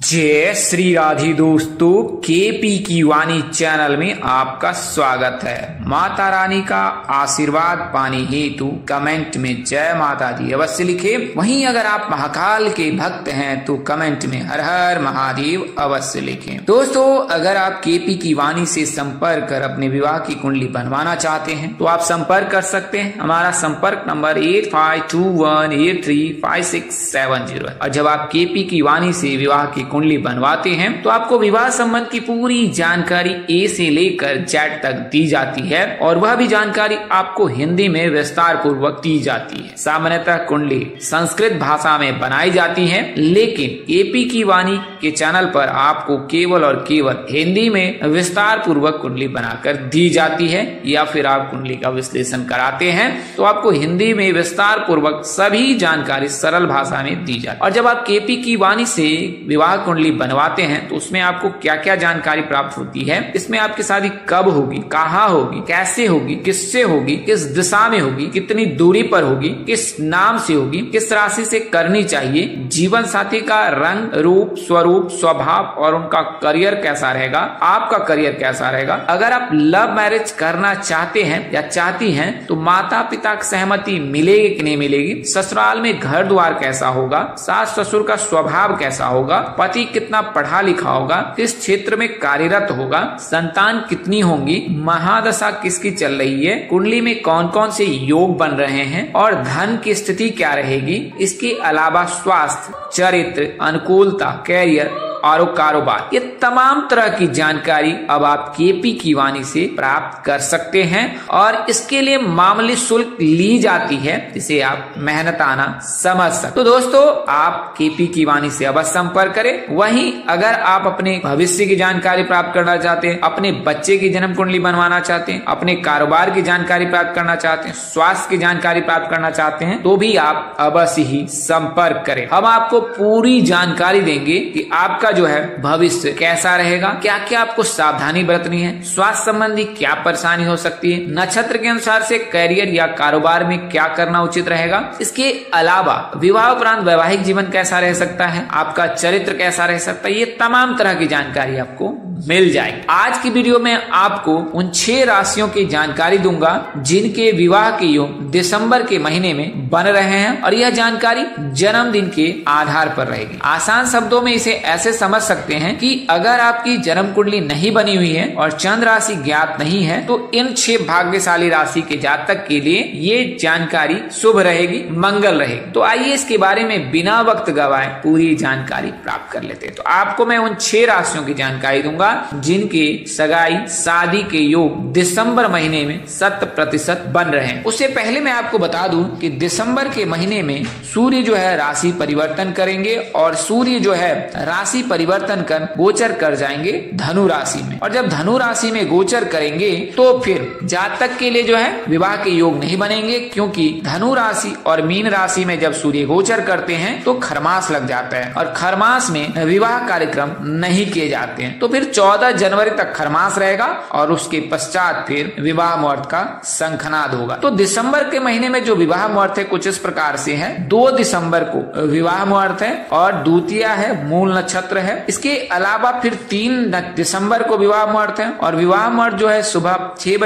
जय श्री राधे दोस्तों, केपी की वाणी चैनल में आपका स्वागत है। माता रानी का आशीर्वाद पाने हेतु कमेंट में जय माता दी अवश्य लिखे। वहीं अगर आप महाकाल के भक्त हैं तो कमेंट में हर हर महादेव अवश्य लिखें। दोस्तों, अगर आप केपी की वाणी से संपर्क कर अपने विवाह की कुंडली बनवाना चाहते हैं तो आप संपर्क कर सकते हैं। हमारा संपर्क नंबर 8521835670 है। और जब आप केपी की वाणी से विवाह की कुंडली बनवाते हैं तो आपको विवाह संबंध की पूरी जानकारी ए से लेकर जेड तक दी जाती है और वह भी जानकारी आपको हिंदी में विस्तार पूर्वक दी जाती है। सामान्यतः कुंडली संस्कृत भाषा में बनाई जाती है, लेकिन केपी की वाणी के चैनल पर आपको केवल और केवल हिंदी में विस्तार पूर्वक कुंडली बनाकर दी जाती है। या फिर आप कुंडली का विश्लेषण कराते हैं तो आपको हिंदी में विस्तार पूर्वक सभी जानकारी सरल भाषा में दी जाती है। और जब आप केपी की वाणी से विवाह कुंडली बनवाते हैं तो उसमें आपको क्या क्या जानकारी प्राप्त होती है, इसमें आपकी शादी कब होगी, कहाँ होगी, कैसे होगी, किससे होगी, किस दिशा में होगी, कितनी दूरी पर होगी, किस नाम से होगी, किस राशि से करनी चाहिए, जीवन साथी का रंग, रूप, स्वरूप, स्वभाव और उनका करियर कैसा रहेगा, आपका करियर कैसा रहेगा, अगर आप लव मैरिज करना चाहते हैं या चाहती हैं तो माता पिता की सहमति मिलेगी कि नहीं मिलेगी, ससुराल में घर द्वार कैसा होगा, सास ससुर का स्वभाव कैसा होगा, पति कितना पढ़ा लिखा होगा, किस क्षेत्र में कार्यरत होगा, संतान कितनी होंगी, महादशा किसकी चल रही है, कुंडली में कौन कौन से योग बन रहे हैं और धन की स्थिति क्या रहेगी। इसके अलावा स्वास्थ्य, चरित्र, अनुकूलता, कैरियर और कारोबार, ये तमाम तरह की जानकारी अब आप केपी की वाणी से प्राप्त कर सकते हैं और इसके लिए मामूली शुल्क ली जाती है, जिसे आप मेहनताना समझ सकते। तो दोस्तों, आप केपी की वाणी से अवश्य संपर्क करें। वहीं अगर आप अपने भविष्य की जानकारी प्राप्त करना चाहते हैं, अपने बच्चे की जन्म कुंडली बनवाना चाहते हैं, अपने कारोबार की जानकारी प्राप्त करना चाहते हैं, स्वास्थ्य की जानकारी प्राप्त करना चाहते हैं तो भी आप अवश्य ही संपर्क करें। हम आपको पूरी जानकारी देंगे कि आपका जो है भविष्य कैसा रहेगा, क्या क्या आपको सावधानी बरतनी है, स्वास्थ्य संबंधी क्या परेशानी हो सकती है, नक्षत्र के अनुसार से करियर या कारोबार में क्या करना उचित रहेगा। इसके अलावा विवाह उपरांत वैवाहिक जीवन कैसा रह सकता है, आपका चरित्र कैसा रह सकता है, ये तमाम तरह की जानकारी आपको मिल जाएगी। आज की वीडियो में आपको उन 6 राशियों की जानकारी दूंगा जिनके विवाह के योग दिसंबर के महीने में बन रहे हैं और यह जानकारी जन्मदिन के आधार पर रहेगी। आसान शब्दों में इसे ऐसे समझ सकते हैं कि अगर आपकी जन्म कुंडली नहीं बनी हुई है और चंद्र राशि ज्ञात नहीं है तो इन 6 भाग्यशाली राशि के जातक के लिए ये जानकारी शुभ रहेगी, मंगल रहेगी। तो आइए इसके बारे में बिना वक्त गवाए पूरी जानकारी प्राप्त कर लेते हैं। तो आपको मैं उन 6 राशियों की जानकारी दूंगा जिनके सगाई शादी के योग दिसंबर महीने में 100% बन रहे हैं। उससे पहले मैं आपको बता दूं कि दिसंबर के महीने में सूर्य जो है राशि परिवर्तन करेंगे और सूर्य जो है राशि परिवर्तन कर गोचर कर जाएंगे धनु राशि में। और जब धनु राशि में गोचर करेंगे तो फिर जातक के लिए जो है विवाह के योग नहीं बनेंगे, क्योंकि धनु राशि और मीन राशि में जब सूर्य गोचर करते हैं तो खरमास लग जाता है और खरमास में विवाह कार्यक्रम नहीं किए जाते हैं। तो फिर 14 जनवरी तक खरमास रहेगा और उसके पश्चात फिर विवाह मुहूर्त का शंखनाद होगा। तो दिसंबर के महीने में जो विवाह मुहूर्त है कुछ इस प्रकार से है। 2 दिसंबर को विवाह मुहूर्त है और द्वितीया है, मूल नक्षत्र है। इसके अलावा फिर 3 दिसंबर को विवाह मुहूर्त है और विवाह मुहूर्त जो है सुबह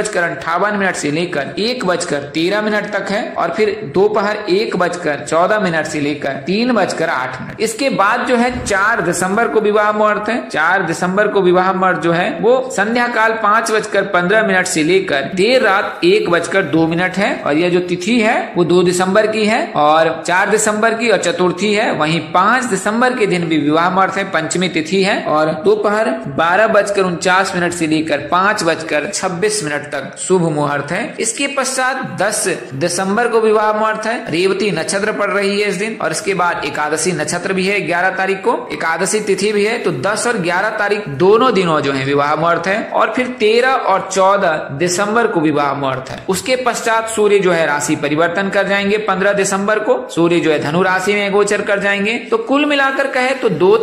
6:58 से लेकर 1:13 तक है और फिर दोपहर 1:14 से लेकर 3:08। इसके बाद जो है 4 दिसंबर को विवाह मुहूर्त है। 4 दिसंबर को विवाह मुहूर्त जो है वो संध्या काल 5:15 से लेकर देर रात 1:02 है और यह जो तिथि है वो 2 दिसंबर की है और 4 दिसंबर की और चतुर्थी है। वहीं 5 दिसंबर के दिन भी विवाह मुहूर्त है, पंचमी तिथि है और दोपहर 12:49 से लेकर 5:26 तक शुभ मुहूर्त है। इसके पश्चात 10 दिसंबर को विवाह मुहूर्त है, रेवती नक्षत्र पड़ रही है इस दिन और इसके बाद एकादशी नक्षत्र भी है, 11 तारीख को एकादशी तिथि भी है। तो 10 और 11 तारीख दोनों दिनों जो है विवाह मुहूर्त है और फिर 13 और 14 दिसंबर को विवाह मुहूर्त है। उसके पश्चात सूर्य जो है राशि परिवर्तन कर जाएंगे। 15 दिसंबर को सूर्य जो है धनु राशि में गोचर कर जाएंगे। तो कुल मिलाकर कहे तो 2 तारीख,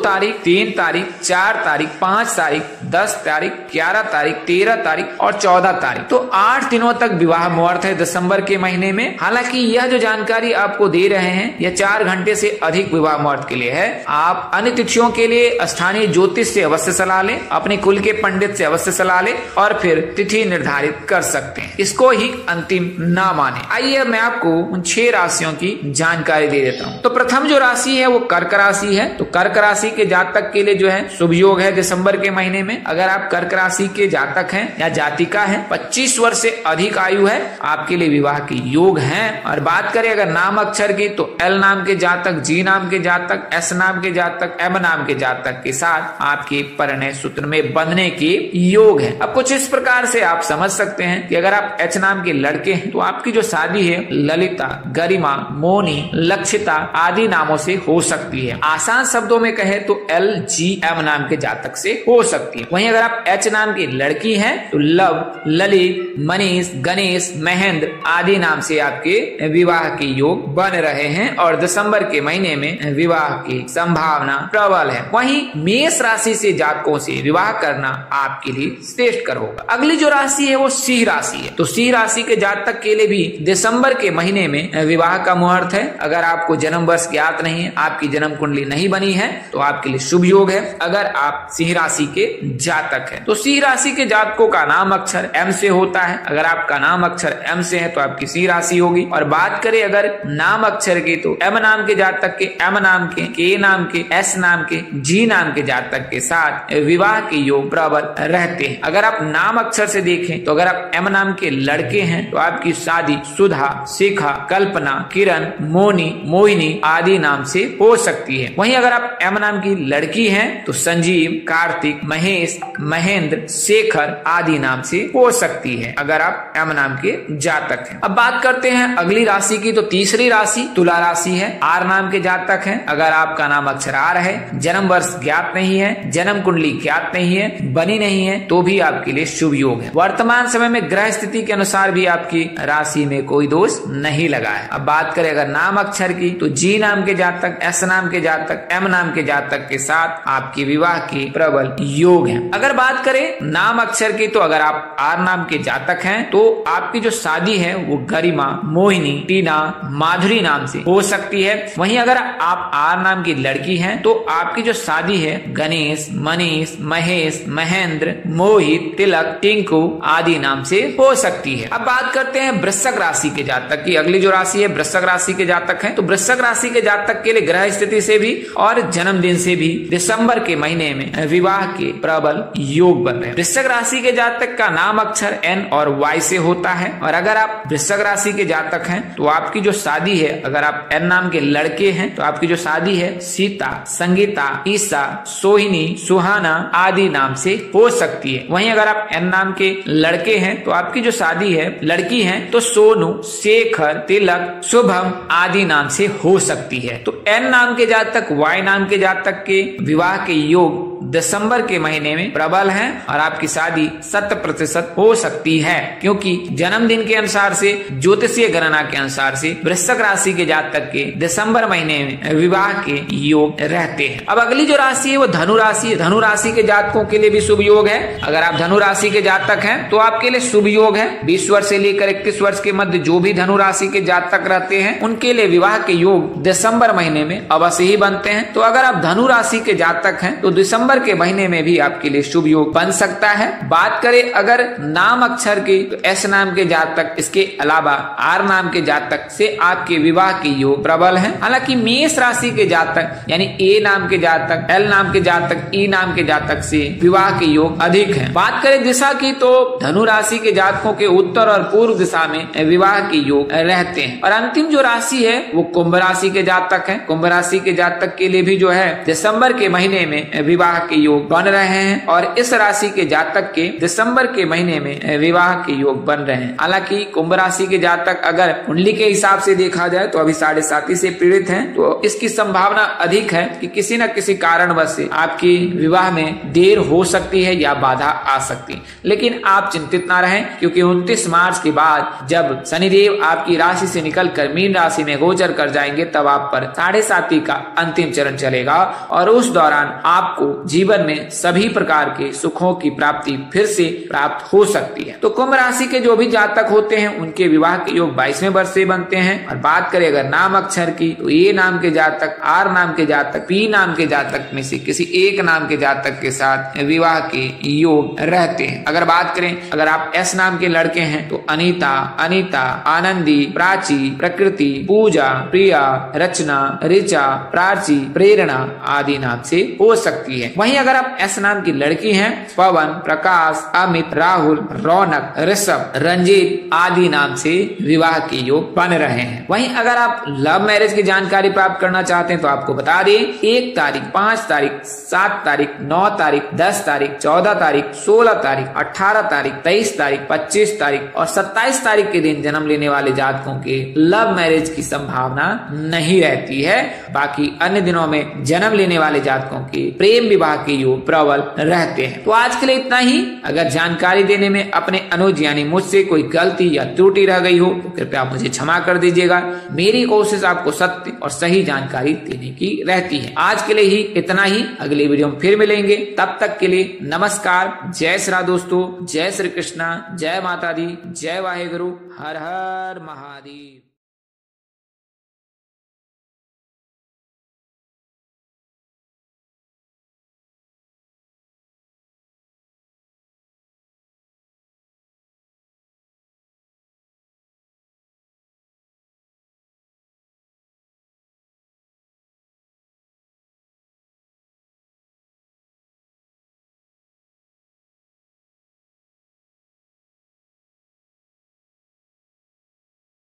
3 तारीख, 4 तारीख, 5 तारीख, 10 तारीख, 11 तारीख, 13 तारीख और 14 तारीख। तो 8 दिनों तक विवाह मुहूर्त है दिसंबर के महीने में। हालांकि यह जो जानकारी आपको दे रहे हैं यह 4 घंटे से अधिक विवाह मुहूर्त के लिए है। आप अन्य तिथियों के लिए स्थानीय ज्योतिष से अवश्य सलाह लें, अपने कुल के पंडित से अवश्य सलाह लें और फिर तिथि निर्धारित कर सकते हैं। इसको ही अंतिम ना माने। आइए मैं आपको उन 6 राशियों की जानकारी दे देता हूँ। तो प्रथम जो राशि है वो कर्क राशि है। तो कर्क राशि के जातक के लिए जो है शुभ योग है दिसंबर के महीने में। अगर आप कर्क राशि के जातक हैं या जातिका हैं, 25 वर्ष से अधिक आयु है, आपके लिए विवाह के योग हैं। और बात करें अगर नाम अक्षर की तो एल नाम के जातक, जी नाम के जातक, एस नाम के जातक, एम नाम के जातक के साथ आपके परिणय सूत्र में बंधने के योग है। अब कुछ इस प्रकार से आप समझ सकते हैं कि अगर आप एच नाम के लड़के हैं तो आपकी जो शादी है ललिता, गरिमा, मोनी, लक्षिता आदि नामों से हो सकती है। आसान शब्दों में कहे तो एल, जी, एम नाम के जातक से हो सकती है। वहीं अगर आप एच नाम की लड़की हैं तो लव, ललित, मनीष, गणेश, महेंद्र आदि नाम से आपके विवाह के योग बन रहे हैं और दिसंबर के महीने में विवाह की संभावना प्रबल है। वहीं मेष राशि से जातकों से विवाह करना आपके लिए श्रेष्ठकर होगा। अगली जो राशि है वो सिंह राशि है। तो सिंह राशि के जातक के लिए भी दिसंबर के महीने में विवाह का मुहूर्त है। अगर आपको जन्म वर्ष ज्ञात नहीं है, आपकी जन्म कुंडली नहीं बनी है तो आपके लिए शुभ योग है। अगर आप सिंह राशि के जातक हैं तो सिंह राशि के जातकों का नाम अक्षर एम से होता है। अगर आपका नाम अक्षर एम से है तो आपकी सिंह राशि होगी। और बात करें अगर नाम अक्षर की तो एम नाम के जातक के, एम नाम के नाम के, एस नाम के, जी नाम के जातक के साथ विवाह के योग प्रबल रहते हैं। अगर आप नाम अक्षर से देखें तो अगर आप एम नाम के लड़के हैं तो आपकी शादी सुधा, शिखा, कल्पना, किरण, मोनी, मोहिनी आदि नाम से हो सकती है। वहीं अगर आप एम नाम की लड़की हैं तो संजीव, कार्तिक, महेश, महेंद्र, शेखर आदि नाम से हो सकती है अगर आप एम नाम के जातक हैं। अब बात करते हैं अगली राशि की। तो तीसरी राशि तुला राशि है। आर नाम के जातक हैं। अगर आपका नाम अक्षर आर है, जन्म वर्ष ज्ञात नहीं है, जन्म कुंडली ज्ञात नहीं है, बनी नहीं है तो भी आपके लिए शुभ योग है। वर्तमान समय में ग्रह स्थिति के अनुसार भी आपकी राशि में कोई दोष नहीं लगा है। अब बात करें अगर नाम अक्षर की तो जी नाम के जातक, एस नाम के जातक, एम नाम के जातक के साथ आपके विवाह के प्रबल योग है। अगर बात करें नाम अक्षर की तो अगर आप आर नाम के जातक हैं तो आपकी जो शादी है वो गरिमा, मोहिनी, टीना, माधुरी नाम से हो सकती है। वहीं अगर आप आर नाम की लड़की हैं तो आपकी जो शादी है गणेश, मनीष, महेश, महेंद्र, मोहित, तिलक, टिंकू आदि नाम से हो सकती है। अब बात करते हैं वृश्चिक राशि के जातक की। अगली जो राशि है वृश्चिक राशि के जातक हैं। तो वृश्चिक राशि के जातक के लिए ग्रह स्थिति से भी और जन्मदिन से भी दिसंबर के महीने में विवाह के प्रबल योग बन रहे हैं। वृश्चिक राशि के जातक का नाम अक्षर एन और वाई से होता है। और अगर आप वृश्चिक राशि के जातक हैं तो आपकी जो शादी है, अगर आप एन नाम के लड़के हैं तो आपकी जो शादी है सीता, संगीता, ईसा, सोहिनी, सुहाना आदि नाम से हो सकती है। वहीं अगर आप एन नाम के लड़के हैं तो आपकी जो शादी है लड़की है तो सोनू, शेखर, तिलक, शुभम आदि नाम से हो सकती है। तो एन नाम के जातक, वाई नाम के जातक के विवाह के योग दिसंबर के महीने में प्रबल हैं और आपकी शादी 100% हो सकती है, क्योंकि जन्मदिन के अनुसार से, ज्योतिषीय गणना के अनुसार से वृश्चिक राशि के जातक के दिसंबर महीने में विवाह के योग रहते हैं। अब अगली जो राशि है वो धनु राशि है। धनु राशि के जातकों के लिए भी शुभ योग है। अगर आप धनु राशि के जातक हैं तो आपके लिए शुभ योग है। 20 वर्ष से लेकर 31 वर्ष के मध्य जो भी धनु राशि के जातक रहते हैं उनके लिए विवाह के योग दिसंबर महीने में अवश्य ही बनते हैं। तो अगर आप धनु राशि के जातक हैं तो दिसंबर के महीने में भी आपके लिए शुभ योग बन सकता है। बात करें अगर नाम अक्षर की तो एस नाम के जातक, इसके अलावा आर नाम के जातक से आपके विवाह के योग प्रबल हैं। हालांकि मेष राशि के जातक यानी ए नाम के जातक, एल नाम के जातक, ई नाम के जातक से विवाह के योग अधिक हैं। बात करें दिशा की तो धनु राशि के जातकों के उत्तर और पूर्व दिशा में विवाह के योग रहते हैं। और अंतिम जो राशि है वो कुंभ राशि के जातक है। कुंभ राशि के जातक के लिए भी जो है दिसंबर के महीने में विवाह के योग बन रहे हैं और इस राशि के जातक के दिसंबर के महीने में विवाह के योग बन रहे हैं। हालांकि कुंभ राशि के जातक अगर कुंडली के हिसाब से देखा जाए तो अभी 7.5 से पीड़ित हैं, तो इसकी संभावना अधिक है कि किसी न किसी कारणवश से आपकी विवाह में देर हो सकती है या बाधा आ सकती है। लेकिन आप चिंतित ना रहें, क्योंकि 29 मार्च के बाद जब शनिदेव आपकी राशि से निकलकर मीन राशि में गोचर कर जाएंगे तब आप पर 7.5 का अंतिम चरण चलेगा और उस दौरान आपको जीवन में सभी प्रकार के सुखों की प्राप्ति फिर से प्राप्त हो सकती है। तो कुंभ राशि के जो भी जातक होते हैं उनके विवाह के योग 22वें वर्ष से बनते हैं। और बात करें अगर नाम अक्षर की, तो ए नाम के जातक, आर नाम के जातक, पी नाम के जातक में से किसी एक नाम के जातक के साथ विवाह के योग रहते हैं। अगर बात करें अगर आप एस नाम के लड़के हैं तो अनीता, अनीता, आनंदी, प्राची, प्रकृति, पूजा, प्रिया, रचना, ऋचा, प्राची, प्रेरणा आदि नाम से हो सकती है। वहीं अगर आप एस नाम की लड़की हैं, पवन, प्रकाश, अमित, राहुल, रौनक, ऋषभ, रंजीत आदि नाम से विवाह के योग बन रहे हैं। वहीं अगर आप लव मैरिज की जानकारी प्राप्त करना चाहते हैं तो आपको बता दें 1 तारीख, 5 तारीख, 7 तारीख, 9 तारीख, 10 तारीख, 14 तारीख, 16 तारीख, 18 तारीख, 23 तारीख, 25 तारीख और 27 तारीख के दिन जन्म लेने वाले जातकों के लव मैरिज की संभावना नहीं रहती है। बाकी अन्य दिनों में जन्म लेने वाले जातकों के प्रेम विवाह के योग प्रबल रहते हैं। तो आज के लिए इतना ही। अगर जानकारी देने में अपने अनुज यानी मुझसे कोई गलती या त्रुटि रह गई हो तो कृपया मुझे क्षमा कर दीजिएगा। मेरी कोशिश आपको सत्य और सही जानकारी देने की रहती है। आज के लिए ही इतना ही। अगले वीडियो में फिर मिलेंगे। तब तक के लिए नमस्कार। जय श्री राम दोस्तों। जय श्री कृष्णा। जय माता दी। जय वाहेगुरु। हर हर महादेव।